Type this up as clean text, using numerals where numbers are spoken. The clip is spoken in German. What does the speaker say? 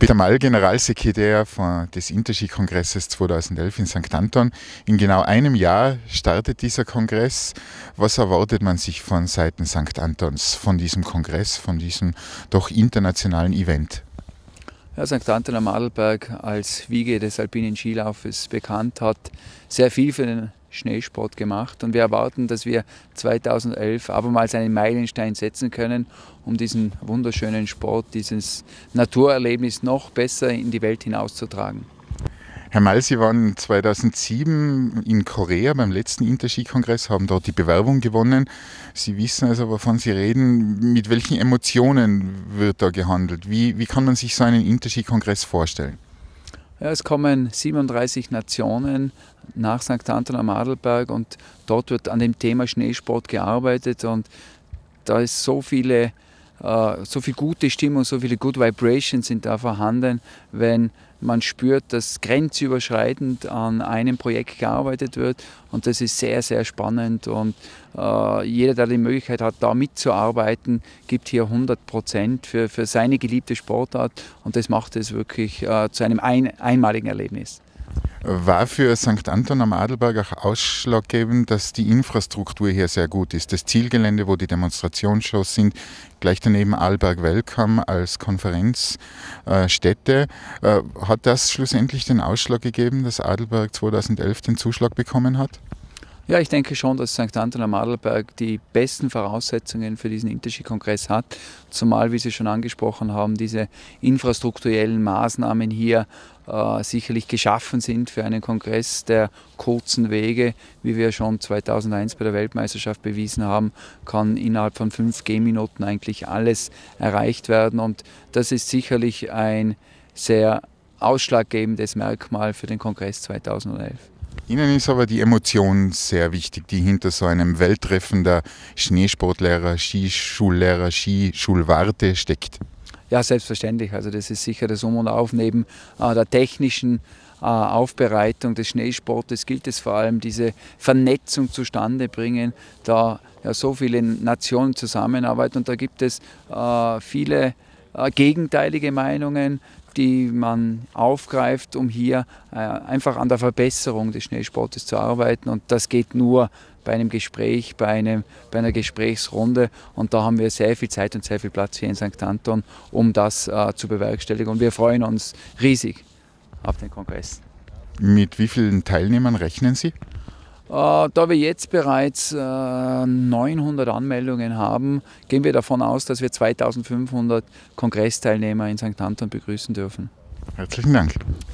Peter Mall, Generalsekretär des Interski-Kongresses 2011 in St. Anton. In genau einem Jahr startet dieser Kongress. Was erwartet man sich von Seiten St. Antons, von diesem Kongress, von diesem doch internationalen Event? Ja, St. Anton am Adalberg als Wiege des alpinen Skilaufes bekannt, hat sehr viel für den Schneesport gemacht und wir erwarten, dass wir 2011 abermals einen Meilenstein setzen können, um diesen wunderschönen Sport, dieses Naturerlebnis noch besser in die Welt hinauszutragen. Herr Mall, Sie waren 2007 in Korea beim letzten Interski-Kongress, haben dort die Bewerbung gewonnen. Sie wissen also, wovon Sie reden. Mit welchen Emotionen wird da gehandelt? Wie kann man sich so einen Interski-Kongress vorstellen? Ja, es kommen 37 Nationen nach St. Anton am Adalberg und dort wird an dem Thema Schneesport gearbeitet und da ist so viel gute Stimmung, so viele Good Vibrations sind da vorhanden, wenn man spürt, dass grenzüberschreitend an einem Projekt gearbeitet wird und das ist sehr, sehr spannend und jeder, der die Möglichkeit hat, da mitzuarbeiten, gibt hier 100% für seine geliebte Sportart und das macht es wirklich zu einem einmaligen Erlebnis. War für St. Anton am Adalberg auch ausschlaggebend, dass die Infrastruktur hier sehr gut ist. Das Zielgelände, wo die Demonstrationsshows sind, gleich daneben Arlberg Welcome als Konferenzstätte. Hat das schlussendlich den Ausschlag gegeben, dass Adalberg 2011 den Zuschlag bekommen hat? Ja, ich denke schon, dass St. Anton am Adalberg die besten Voraussetzungen für diesen Interski-Kongress hat, zumal, wie Sie schon angesprochen haben, diese infrastrukturellen Maßnahmen hier sicherlich geschaffen sind für einen Kongress der kurzen Wege, wie wir schon 2001 bei der Weltmeisterschaft bewiesen haben, kann innerhalb von 5 Gehminuten eigentlich alles erreicht werden und das ist sicherlich ein sehr ausschlaggebendes Merkmal für den Kongress 2011. Ihnen ist aber die Emotion sehr wichtig, die hinter so einem Welttreffen der Schneesportlehrer, Skischullehrer, Skischulwarte steckt. Ja, selbstverständlich. Also das ist sicher das Um und Auf. Neben der technischen Aufbereitung des Schneesportes gilt es vor allem, diese Vernetzung zustande bringen, da ja so viele Nationen zusammenarbeiten und da gibt es viele gegenteilige Meinungen, die man aufgreift, um hier einfach an der Verbesserung des Schneesportes zu arbeiten. Und das geht nur bei einem Gespräch, bei einer Gesprächsrunde. Und da haben wir sehr viel Zeit und sehr viel Platz hier in St. Anton, um das zu bewerkstelligen. Und wir freuen uns riesig auf den Kongress. Mit wie vielen Teilnehmern rechnen Sie? Da wir jetzt bereits 900 Anmeldungen haben, gehen wir davon aus, dass wir 2500 Kongressteilnehmer in St. Anton begrüßen dürfen. Herzlichen Dank.